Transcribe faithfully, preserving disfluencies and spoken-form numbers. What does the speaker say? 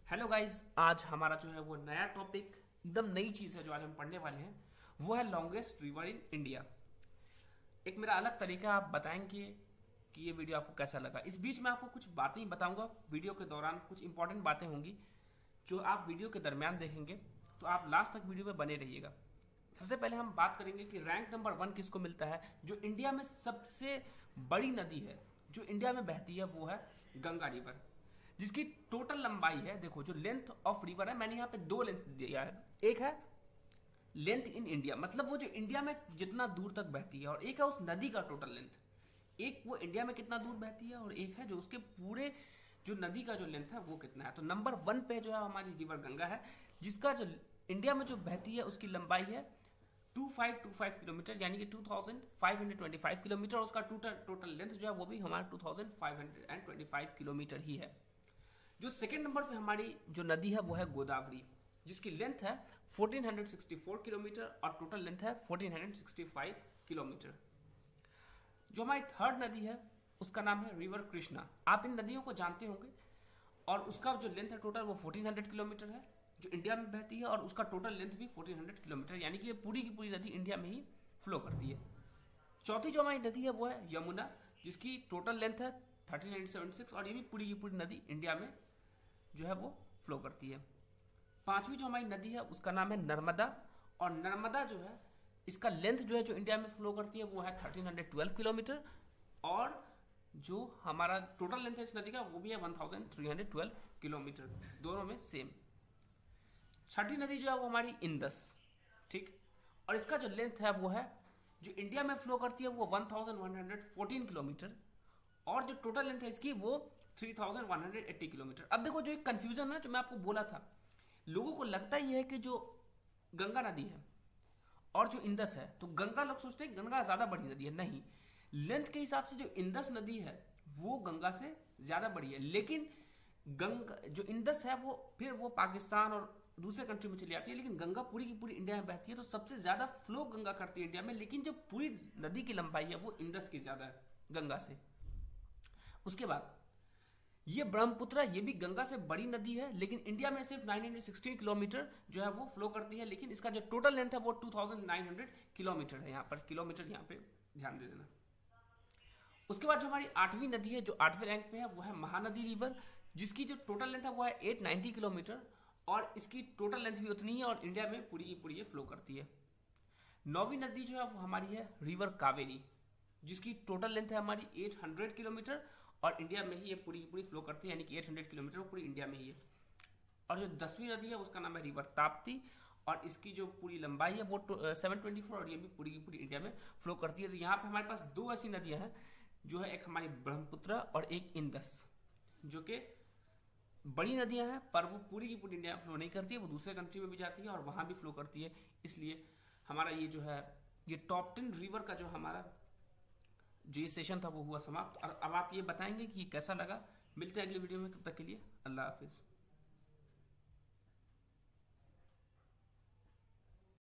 Hello guys, आज हमारा जो है वो नया टॉपिक, एकदम नई चीज है जो आज हम पढ़ने वाले हैं, वो है लॉन्गेस्ट रिवर इन इंडिया। एक मेरा अलग तरीका आप बताएंगे कि ये वीडियो आपको कैसा लगा। इस बीच में आपको कुछ बातें ही बताऊंगा, वीडियो के दौरान कुछ इंपॉर्टेंट बातें होंगी जो आप वीडियो के दरमियान देखेंगे, तो आप लास्ट तक वीडियो में बने रहिएगा। सबसे पहले हम बात करेंगे कि रैंक नंबर वन किसको मिलता है। जो इंडिया में सबसे बड़ी नदी है जो इंडिया में बहती है वो है गंगा रिवर, जिसकी टोटल लंबाई है, देखो जो लेंथ ऑफ रिवर है, मैंने यहाँ पे दो लेंथ दिया है। एक है लेंथ इन इंडिया, मतलब वो जो इंडिया में जितना दूर तक बहती है, और एक है उस नदी का टोटल लेंथ। एक वो इंडिया में कितना दूर बहती है और एक है जो उसके पूरे जो नदी का जो लेंथ है वो कितना है। तो नंबर वन पे जो है हमारी रिवर गंगा है, जिसका जो इंडिया में जो बहती है उसकी लंबाई है two five two five kilometre, यानी कि two thousand five hundred twenty five kilometre. और उसका टोटल टोटल लेंथ जो है वो भी हमारा two thousand five hundred twenty five kilometre ही है। जो सेकेंड नंबर पे हमारी जो नदी है वो है गोदावरी, जिसकी लेंथ है फोर्टीन सिक्सटी फोर किलोमीटर और टोटल लेंथ है फोर्टीन सिक्सटी फाइव किलोमीटर। जो हमारी थर्ड नदी है उसका नाम है रिवर कृष्णा। आप इन नदियों को जानते होंगे, और उसका जो लेंथ है टोटल वो फोर्टीन हंड्रेड किलोमीटर है, जो इंडिया में बहती है, और उसका टोटल लेंथ भी फोर्टीन हंड्रेड किलोमीटर, यानी कि ये पूरी की पूरी नदी इंडिया में ही फ्लो करती है। चौथी जो हमारी नदी है वो है यमुना, जिसकी टोटल लेंथ है थर्टीन हंड्रेड सेवेंटी सिक्स, और ये भी पूरी की पूरी नदी इंडिया में जो है वो फ्लो करती है। पांचवी जो हमारी नदी है उसका नाम है नर्मदा, और नर्मदा जो है इसका लेंथ जो है जो इंडिया में फ्लो करती है वो है थर्टीन हंड्रेड ट्वेल्व किलोमीटर, और जो हमारा टोटल लेंथ है इस नदी का वो भी है one thousand three hundred twelve kilometre, दोनों में सेम। छठी नदी जो है वो हमारी इंदस, ठीक, और इसका जो लेंथ है वो है जो इंडिया में फ्लो करती है वो one thousand one hundred fourteen kilometre, और जो टोटल लेंथ है इसकी वो three thousand one hundred eighty kilometre. अब देखो जो एक कंफ्यूजन है जो मैं आपको बोला था, लोगों को लगता ही है कि जो गंगा नदी है और जो इंदस है, तो गंगा लोग सोचते हैं गंगा ज्यादा बड़ी नदी है। नहीं, लेंथ के हिसाब से जो इंदस नदी है वो गंगा से ज्यादा बड़ी है, लेकिन गंगा जो इंदस है वो फिर वो पाकिस्तान और दूसरे कंट्री में चली जाती है, लेकिन गंगा पूरी की पूरी इंडिया में बहती है। तो सबसे ज्यादा फ्लो गंगा करती है इंडिया में, लेकिन जो पूरी नदी की लंबाई है वो इंदस की ज्यादा है गंगा से। उसके बाद ये ब्रह्मपुत्र, ये भी गंगा से बड़ी नदी है, लेकिन इंडिया में सिर्फ नाइन हंड्रेड सिक्सटीन किलोमीटर जो है वो फ्लो करती है, लेकिन इसका जो टोटल लेंथ है वो two thousand nine hundred kilometre है। यहाँ पर किलोमीटर यहाँ पे ध्यान दे देना। उसके बाद जो हमारी आठवीं नदी है जो आठवें रैंक पे है वो है महानदी रिवर, जिसकी जो टोटल लेंथ है वो है एट नाइन्टी किलोमीटर, और इसकी टोटल लेंथ भी उतनी ही, और इंडिया में पूरी की पूरी ये फ्लो करती है। नौवीं नदी जो है वो हमारी है रिवर कावेरी, जिसकी टोटल लेंथ है हमारी एट हंड्रेड किलोमीटर, और इंडिया में ही ये पूरी की पूरी फ्लो करती है, यानी कि एट हंड्रेड किलोमीटर पूरी इंडिया में ही है। और जो दसवीं नदी है उसका नाम है रिवर ताप्ती, और इसकी जो पूरी लंबाई है वो सेवन ट्वेंटी फोर, और ये भी पूरी की पूरी इंडिया में फ्लो करती है। तो यहाँ पे हमारे पास दो ऐसी नदियां हैं जो है, एक हमारी ब्रह्मपुत्र और एक इंदस, जो कि बड़ी नदियां हैं, पर वो पूरी की पूरी इंडिया में फ्लो नहीं करती है, वो दूसरे कंट्री में भी जाती है और वहां भी फ्लो करती है। इसलिए हमारा ये जो है ये टॉप टेन रिवर का जो हमारा जो ये सेशन था वो हुआ समाप्त। और अब आप ये बताएंगे कि कैसा लगा। मिलते हैं अगले वीडियो में, तब तक के लिए अल्लाह हाफिज।